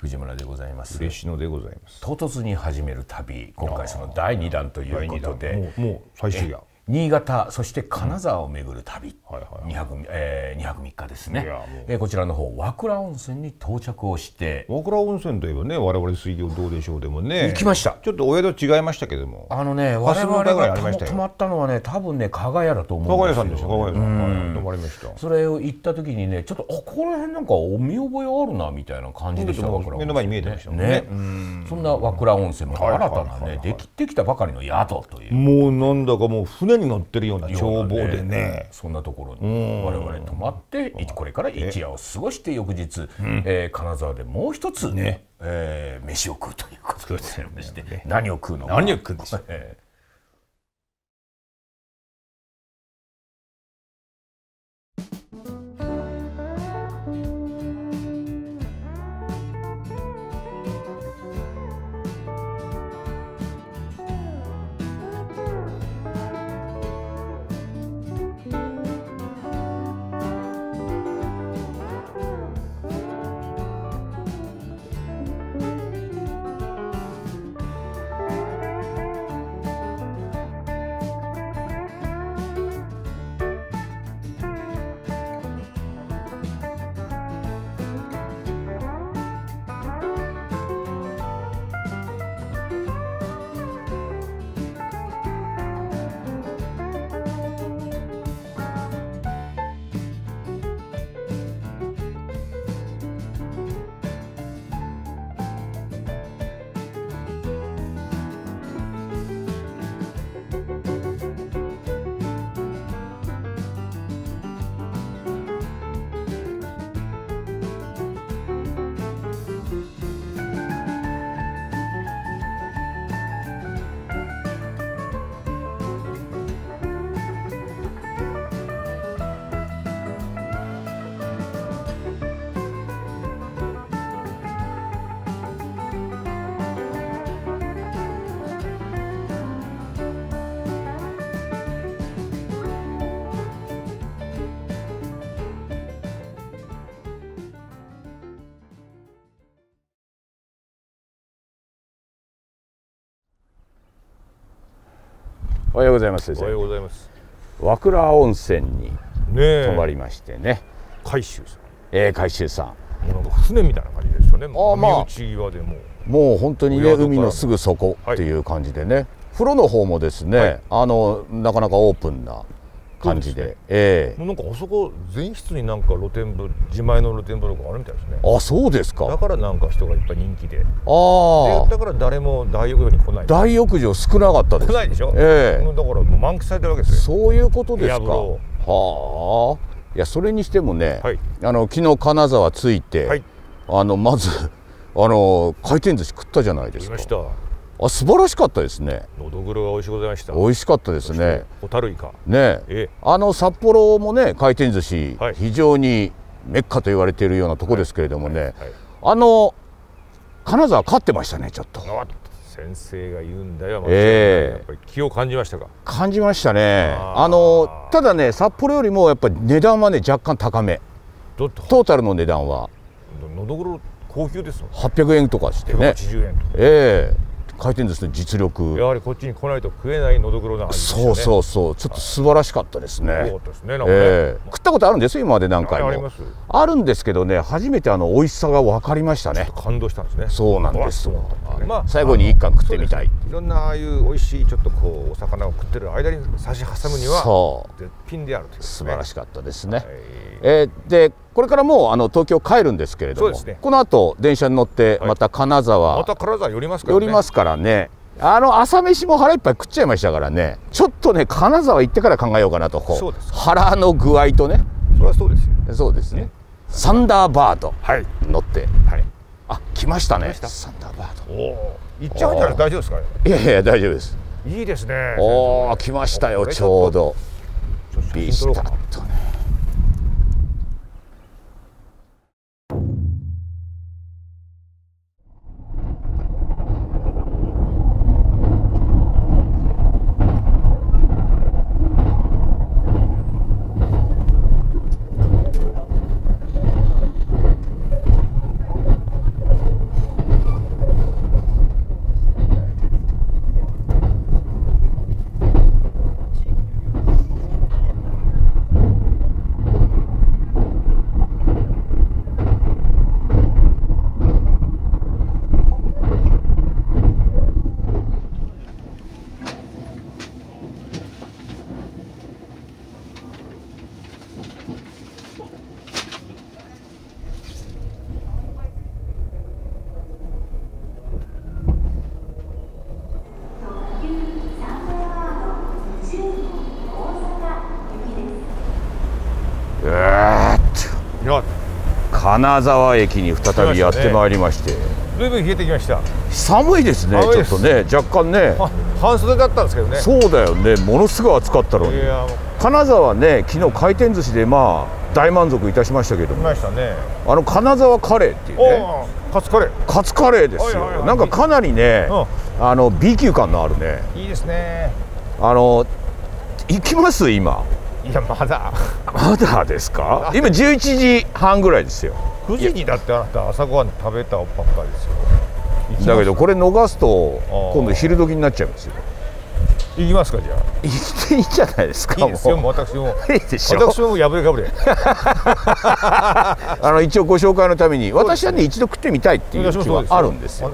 藤村でございます。 嬉野でございます。 唐突に始める旅、今回その第2弾ということで、 もう最終や。 新潟そして金沢を巡る旅、2泊3日ですね。こちらの方和倉温泉に到着をして、 和倉温泉といえばね、我々水曜どうでしょうでもね行きました。 ちょっとお宿違いましたけども、 我々が泊まったのはね、多分ね加賀屋だと思うんですよ。 加賀屋さんでしょ。加賀屋さん泊まりました。 それを行った時にね、ちょっとここら辺なんかお見覚えあるなみたいな感じでした。 目の前に見えてましたね。 そんな和倉温泉も新たなねできてきたばかりの宿という、 もうなんだかもう船に乗ってるような眺望でね、 そんなところに我々泊まって、これから一夜を過ごして翌日、金沢でもう一つね、飯を食うということでございまして、何を食うのか。 何を食うんでしょう。 おはようございます。 おはようございます。 和倉温泉に泊まりましてね。 海舟さん。海舟さん。 なんか船みたいな感じですよね。波打ち際でもう本当にね、海のすぐ底っていう感じでね。風呂の方もですね、なかなかオープンな感じで。 なんかあそこ全室になんか露天風呂、自前の露天風呂があるみたいですね。 あ、そうですか。 だからなんか人がいっぱい人気で。だから誰も大浴場に来ない。 大浴場少なかったです。 少ないでしょ。だからもう満喫されてるわけですよ。 そういうことですか。はあ。いや、それにしてもね、昨日金沢着いて、まず回転寿司食ったじゃないですか。素晴らしかったですね。 のどぐろが美味しいございました。 美味しかったですね。 ホタルイカね、札幌もね回転寿司、非常にメッカと言われているようなとこですけれどもね、金沢勝ってましたね。ちょっと先生が言うんだよ。やっぱり気を感じましたか。 感じましたね。ただね、札幌よりもやっぱり値段はね若干高め。トータルの値段はのどぐろ高級ですもん。 800円とかしてね。 80円。 回転寿司の実力。 やはりこっちに来ないと食えないのどぐろな味ですね。 そう、ちょっと素晴らしかったですね。 そうですね。 食ったことあるんですよ、今まで何回も。あるんですけどね、初めて美味しさが分かりましたね。 感動したんですね。 そうなんです。最後に一貫食ってみたい。 いろんなああいう美味しいちょっとこうお魚を食ってる間に差し挟むには絶品であるという。 素晴らしかったですね。でこれからもう東京帰るんですけれども、この後電車に乗ってまた金沢寄りますからね。朝飯も腹いっぱい食っちゃいましたからね。ちょっとね金沢行ってから考えようかなと。腹の具合とね。 それはそうですよ。 そうですね。サンダーバード乗って、来ましたね。サンダーバード。 行っちゃうんじゃない？大丈夫ですか？ いや大丈夫です。 いいですね。 来ましたよ、ちょうど。ビスタッとね。 金沢駅に再びやってまいりまして、 ずいぶん冷えてきました。 寒いですね。ちょっとね、若干ね、 半袖だったんですけどね。 そうだよね、ものすごい暑かったのに。金沢ね、昨日回転寿司でまあ大満足いたしましたけども、金沢カレーっていうね、 カツカレー、 カツカレーですよ。なんかかなりね、B 級感のあるね。 いいですね。 行きます今。 いや、まだですか。今11時半ぐらいですよ。 9時にだってあなた朝ごはん食べたばっかりですよ。 だけどこれ逃すと今度昼時になっちゃいますよ。 行きますか。じゃあ行っていいんじゃないですか。 いいですよ、私も。 いいでしょ。 私も破れかぶれ。 一応ご紹介のために、私はね一度食ってみたいっていう気はあるんですよ。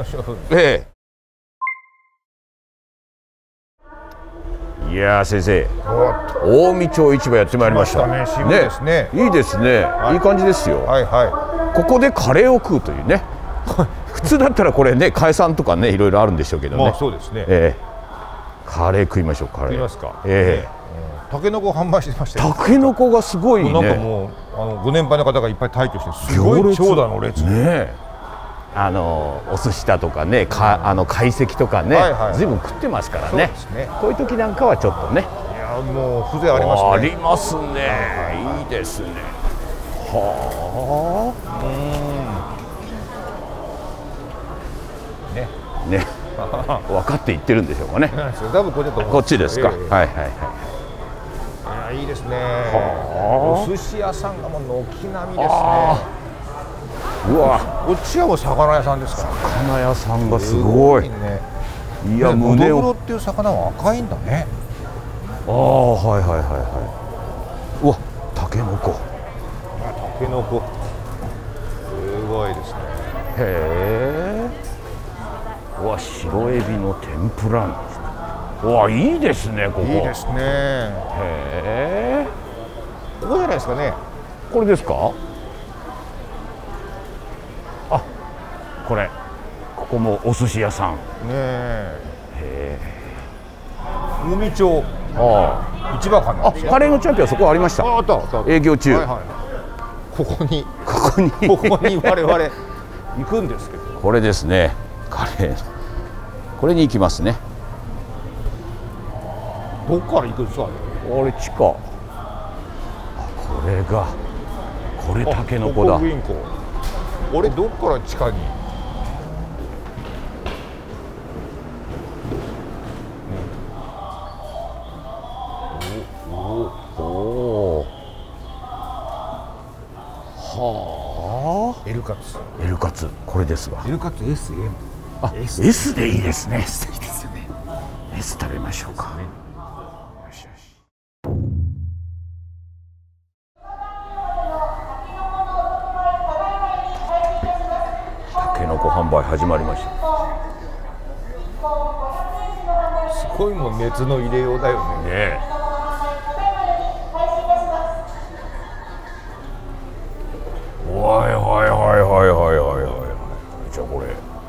いや先生、近江町市場やってまいりましたね。いいですね。いい感じですよ。ここでカレーを食うというね。普通だったらこれね、解散とかね、いろいろあるんでしょうけどね。 そうですね。 カレー食いましょう。カレー。 食いますか。タケノコ販売してましたよ。 タケノコがすごいね。 なんかもうご年配の方がいっぱい退去して、すごい長蛇の列ね。お寿司だとかね、懐石とかね、ずいぶん食ってますからね。こういう時なんかはちょっとね。 いや、もう風情ありますね。 ありますね。いいですね。はあ。ね。分かって言ってるんでしょうかね。 多分こっちですか。はいはいはい。 いいですね。お寿司屋さんがもう軒並みですね。 うわ、 こっちはもう魚屋さんですから。 魚屋さんがすごい。いや、胸を。ノドグロっていう魚は赤いんだね。 ああ、はいはいはいはい。うわ、タケノコ。 タケノコ。すごいですね。 へえ。うわ、白エビの天ぷら。うわ、いいですね、ここ。いいですね。へえ。 ここじゃないですかね。 これですか。あ、これ。ここもお寿司屋さん。ねえ。近江町。市場かな。 カレーのチャンピオン、そこありました。 あった。 営業中。 ここに我々行くんですけど。 これですね。カレー。これに行きますね。 どっから行くんですか。 これ地下。これタケノコだ。 俺どっから地下に。 はあ。 Lカツ。 これですわ。 Lカツ SM。 あ、S でいいですね。S でいいですよね。S 食べましょうか。よしよし。タケノコ販売始まりました。 すごいもう熱の入れようだよね。 じゃあこれ。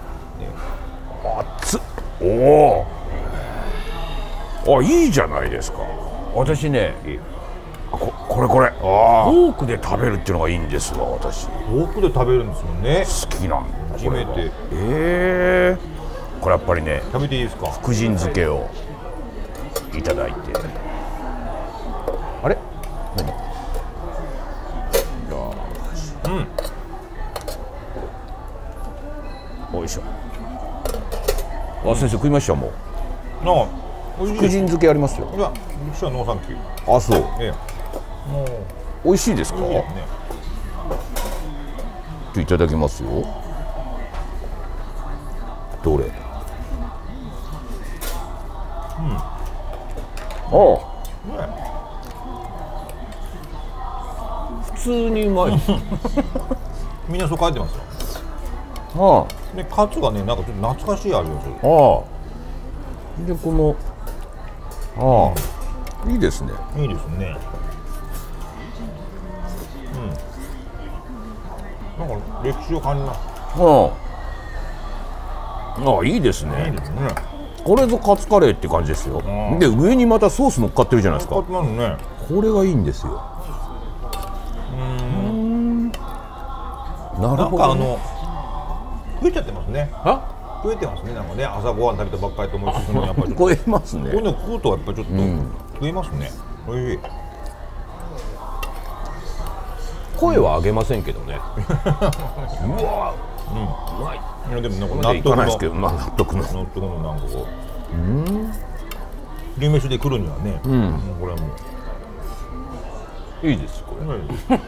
熱っ。おお。あ、いいじゃないですか。私ね、これフォークで食べるっていうのがいいんですわ。私フォークで食べるんですもんね。 好きなんだ。 初めて。 これやっぱりね、 食べていいですか。 福神漬けをいただいて。あれ何。よいしょ。あ、先生食いました。もうなんか福神漬けありますよ。 いや、私はノーサンキュー。 あ、そう。 もう美味しいですか。いただきますよ。どれ。普通にうまい。 みんなそう書いてますよ。でカツがね、なんかちょっと懐かしい味がする。 でこのいいですね。 いいですね。なんか歴史を感じます。 いいですね。 いいですね。 これぞカツカレーって感じですよ。で上にまたソース乗っかってるじゃないですか。 乗っかってますね。 これがいいんですよ。 なるほど、ね、 増えちゃってますね。増えてますね。なんかね、朝ごはん食べたばっかりと思いつつもやっぱり増えますね。 これね食うとやっぱりちょっと増えますね。おいしい。 声は上げませんけどね。うわ、 うまい。いやでもなんか納得のですけど、納得のなんかこう昼飯で来るにはね、これはもういいですこれ。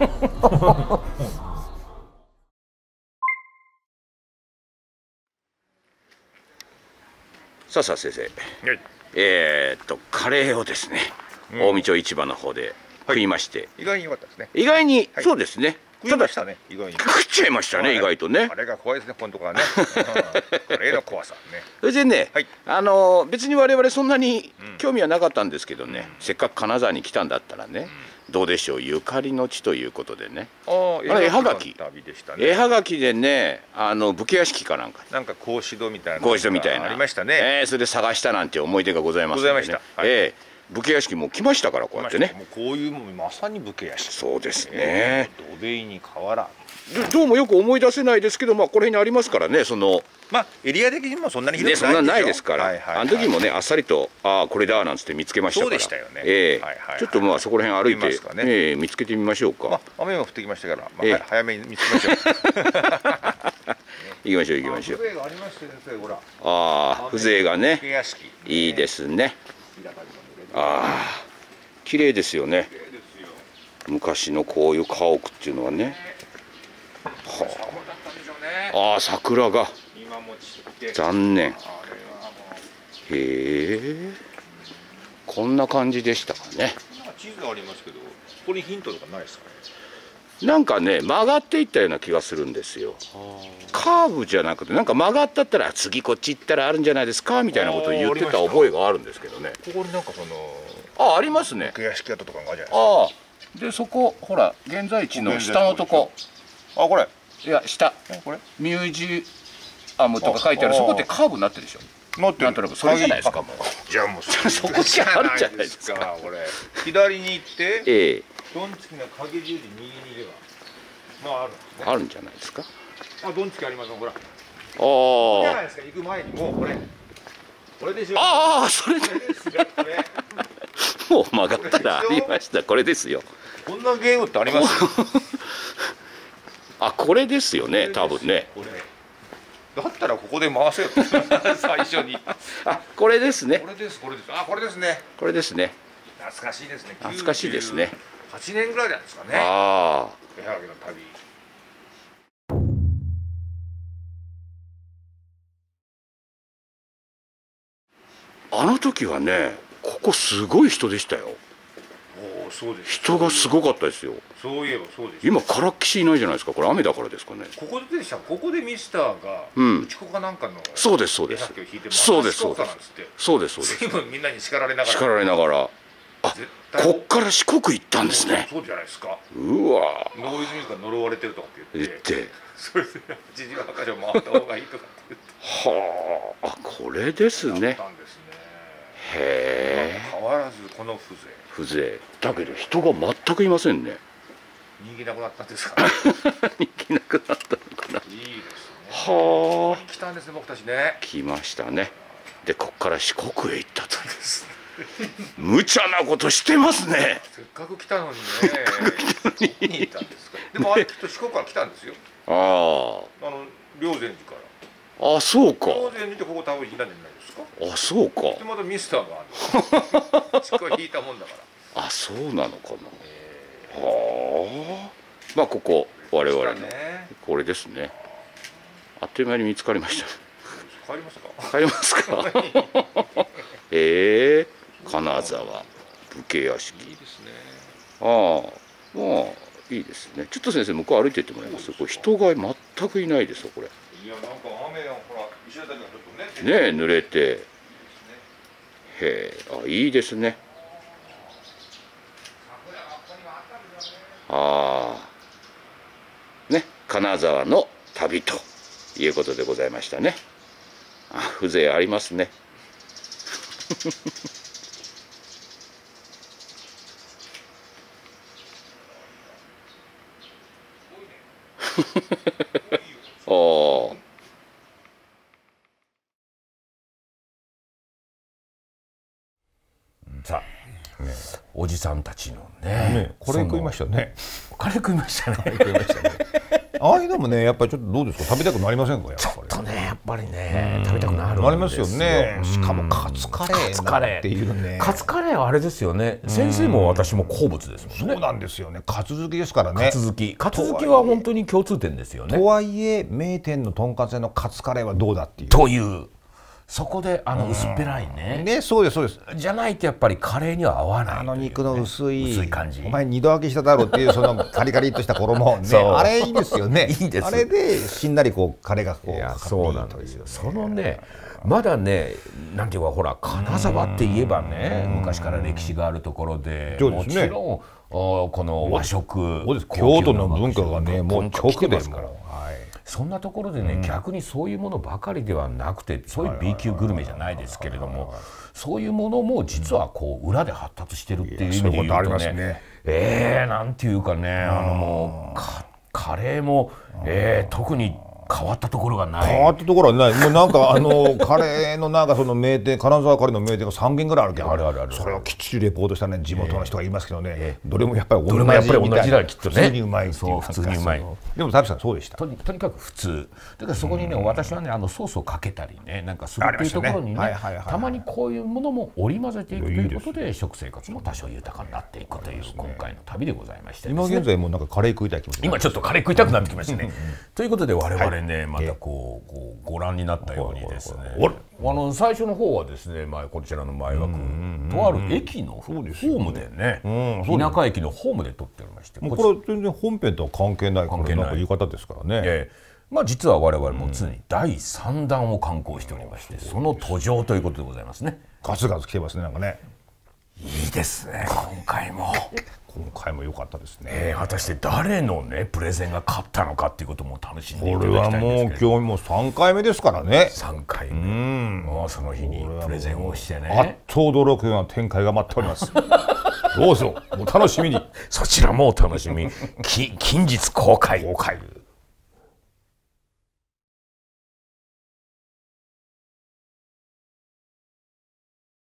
さあ先生、カレーをですね、近江町市場の方で食いまして、 意外に良かったですね。 意外にそうですね。 食いましたね。意外に食っちゃいましたね、意外とね。 あれが怖いですね、このとこはね。カレーの怖さね。 それでね、別に我々そんなに興味はなかったんですけどね、せっかく金沢に来たんだったらね、どうでしょう、ゆかりの地ということでね。絵はがき、絵はがきでね、武家屋敷かなんか、 なんか格子戸みたいな、 格子戸みたいなありましたね。 それで探したなんて思い出がございます。ございました。武家屋敷も来ましたから、こうやってね。 もうこういうまさに武家屋敷。 そうですね。 土塀に瓦。 どうもよく思い出せないですけど、まあこれにありますからね、 まあエリア的にもそんなにひどくないそんなないですから、あの時もねあっさりとこれだなんつって見つけましたから。 そうでしたよね。 ちょっとまあそこら辺歩いて見つけてみましょうか。 雨も降ってきましたから、早めに見つけましょう。 行きましょう行きましょう。 風情がありましてね、ほら。 風情がね、いいですね。綺麗ですよね。昔のこういう家屋っていうのはね。桜が残念。へえ、こんな感じでしたかね。 地図がありますけど、ここにヒントとかないですかね。 なんかね曲がっていったような気がするんですよ。カーブじゃなくてなんか曲がったったら次こっち行ったらあるんじゃないですかみたいなことを言ってた覚えがあるんですけどね。 ここになんかありますね。 武家屋敷跡とかがあるじゃないですか。でそこほら現在地の下のとこ。 これ。 いや下。これミュージアムとか書いてあるそこってカーブになってるでしょ。なんとなくそれじゃないですか。 じゃあもうそこじゃあるじゃないですか。 これ左に行ってドンツキの影十字右に行けばあるんじゃないですか。 ドンツキありますほら。じゃないですか。行く前にもうこれでしょ。 それですよ。もう曲がったらありました。これですよ。 こんなゲームってあります？ これですよね、多分ね。 だったらここで回せよ。最初に。 これですね。 これです。これですね。 これですね。 懐かしいですね。 懐かしいですね。 8年ぐらいなんですかね。絵はがきの旅。 あの時はね、ここすごい人でしたよ。 そうです。 人がすごかったですよ。 そういえばそうです。 今からっきしいないじゃないですか。これ雨だからですかね。 ここでした。ここでミスターが内子かなんかのそうですそうです。そうですそうです。そうですそうです。 随分みんなに叱られながら。 叱られながら。こっから四国行ったんですね。 そうじゃないですか。 うわ。 大泉が呪われてるとかって言って。それで知事若女回った方がいいとかって言って。 はあ、これですね。へえ。 変わらずこの風情。だけど人が全くいませんね。 人気なくなったんですか。 人気なくなったのかな。 いいですね。 はあ。 来たんですね僕たちね。 来ましたね。でこっから四国へ行ったと。無茶なことしてますね。 せっかく来たのにね。どこに行ったんですか。でもあれきっと四国から来たんですよ。霊山寺から。 そうか。 霊山寺ってここ多分引いたんじゃないですか。 そうか。 でまたミスターがある。四国引いたもんだから。 そうなのかな。まあここ我々のこれですね。あっという間に見つかりました。 帰りますか。 帰りますか。金沢武家屋敷。いいですね。まあいいですね。ちょっと先生向こう歩いていってもらいます。これ人が全くいないですよこれ。 いやなんか雨のほら石畳がちょっとね濡れて。いいですね。ね、金沢の旅ということでございましたね。風情ありますね。 おじさんたちのね、 カレー食いましたね。 カレー食いましたね。 ああいうのもね、やっぱりちょっとどうですか、食べたくなりませんか。 ちょっとね、やっぱりね、食べたくなるんですよ。 なりますよね。しかもカツカレーっていうね。 カツカレーはあれですよね。先生も私も好物ですもんね。 そうなんですよね。カツ好きですからね。 カツ好きは本当に共通点ですよね。 とはいえ名店のとんかつ屋のカツカレーはどうだっていう。 という。そこで薄っぺらいね。 ね、そうですそうです。 じゃないとやっぱりカレーには合わない。 肉の薄い感じ。 お前二度揚げしただろうっていうそのカリカリっとした衣ね、あれいいですよね。 いいです。 あれでしんなりこうカレーがこう。 そうなんですよ。そのね、まだね、なんていうかほら金沢って言えばね、昔から歴史があるところで、もちろんこの和食、 京都の文化がねもう直ですから。 そんなところでね、逆にそういうものばかりではなくて、そういう B 級グルメじゃないですけれども、そういうものも実はこう裏で発達してるっていう意味で言うとね、なんていうかね、もうカレーも特に変わったところがない。 変わったところはない。もうなんかカレーのなんかその名店、金沢カレーの名店が3軒ぐらいあるけど、それをきっちりレポートしたね地元の人がいますけどね、どれもやっぱり同じだきっとね、普通にうまいっていう。 普通にうまい。 でも田辺さんそうでした。 とにかく普通だからそこにね、私はねソースをかけたりねなんかするっていうところにね、たまにこういうものも織り交ぜていくということで食生活も多少豊かになっていくという今回の旅でございまして、 今現在もなんかカレー食いたい気持ち。 今ちょっとカレー食いたくなってきましたね。ということで我々ねまたこうご覧になったようにですね、最初の方はですね、こちらの前枠とある駅のホームでね、田舎駅のホームで撮っておりまして、 これは全然本編とは関係ないなんか言い方ですからね。 実は我々も常に第3弾を刊行しておりまして、その途上ということでございますね。 ガツガツ来てますね、なんかね。 いいですね、今回も良かったですね。 果たして誰のねプレゼンが勝ったのかっていうことも楽しんでいただきたいんですけど、 これはもう今日も3回目ですからね。 3回目、もうその日にプレゼンをしてね、 あっと驚くような展開が待っております。どうぞお楽しみに。 そちらもお楽しみ。近日公開。